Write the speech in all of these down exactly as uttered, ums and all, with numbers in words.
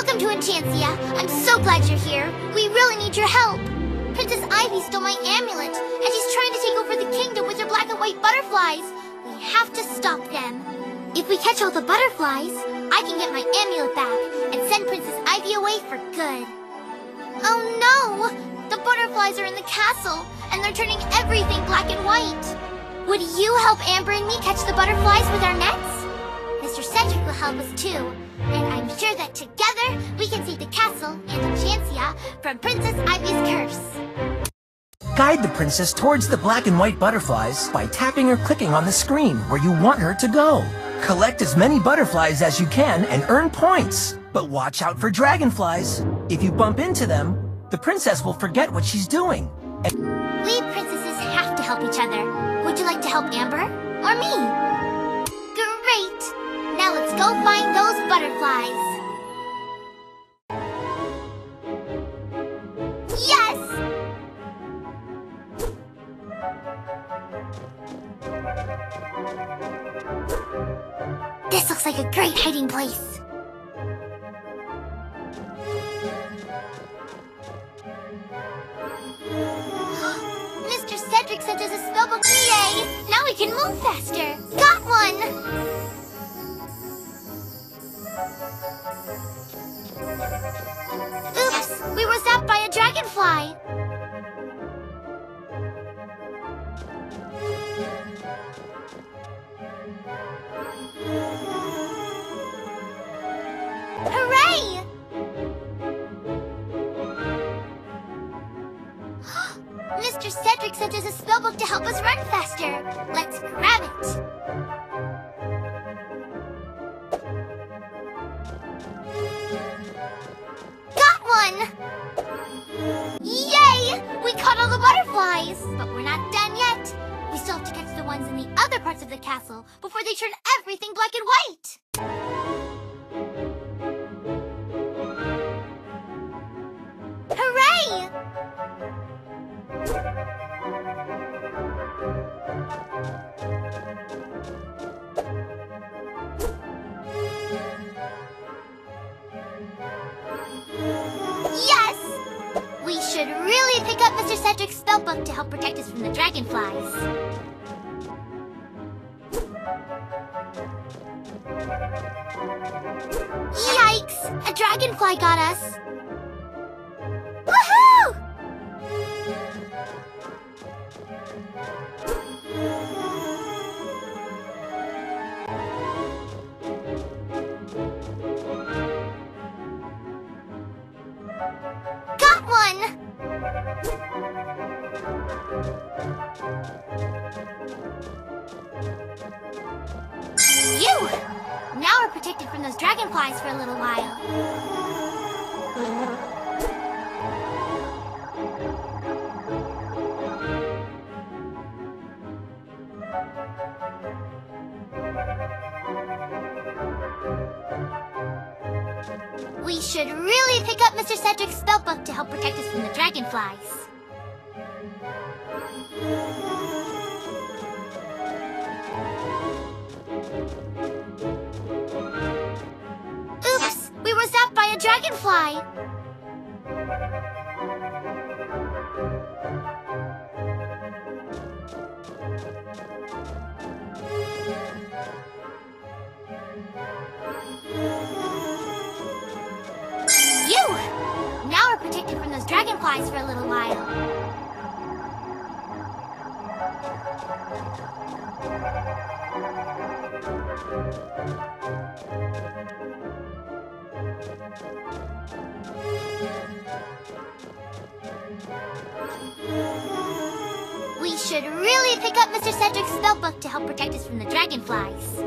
Welcome to Enchantia. I'm so glad you're here. We really need your help. Princess Ivy stole my amulet, and she's trying to take over the kingdom with her black and white butterflies. We have to stop them. If we catch all the butterflies, I can get my amulet back and send Princess Ivy away for good. Oh no! The butterflies are in the castle, and they're turning everything black and white. Would you help Amber and me catch the butterflies with our nets? Mister Cedric will help us too, and I'm sure that together we can save the castle and Enchantia from Princess Ivy's curse. Guide the princess towards the black and white butterflies by tapping or clicking on the screen where you want her to go. Collect as many butterflies as you can and earn points. But watch out for dragonflies. If you bump into them, the princess will forget what she's doing. We princesses have to help each other. Would you like to help Amber or me? Great! Now let's go find those butterflies. Yes! This looks like a great hiding place. Mister Cedric sent us a spellbook. Yay! Now we can move faster. Got one! Oops! We were zapped by a dragonfly. Hooray! Mister Cedric sent us a spellbook to help us run faster. Let's grab it. Got one! Yay! We caught all the butterflies! But we're not done yet. We still have to catch the ones in the other parts of the castle before they turn everything black and white. Hooray! Yes! We should really pick up Mister Cedric's spellbook to help protect us from the dragonflies. Yikes! A dragonfly got us! Woohoo! Got one! Phew! Now we're protected from those dragonflies for a little while. We should really pick up Mister Cedric's spellbook to help protect us from the dragonflies. Oops! We were zapped by a dragonfly! Phew! Now we're protected from those dragonflies for a little while. We should really pick up Mister Cedric's spellbook to help protect us from the dragonflies.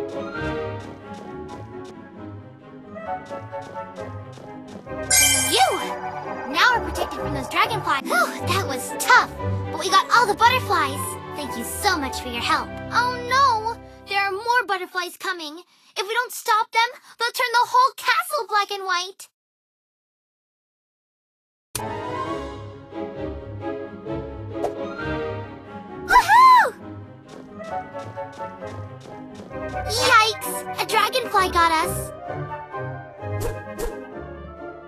Phew! Now we're protected from those dragonflies. Whew, that was tough, but we got all the butterflies. Thank you so much for your help. Oh no! There are more butterflies coming. If we don't stop them, they'll turn the whole castle black and white. Woohoo! Yikes! A dragonfly got us.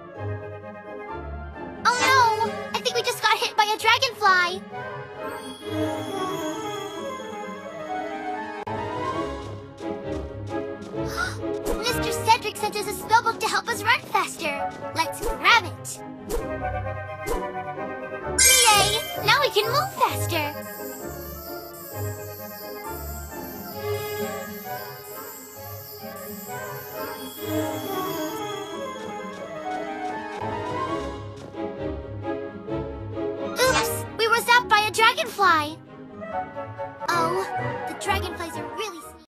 us run faster. Let's grab it. Yay! Now we can move faster. Oops! We were zapped by a dragonfly.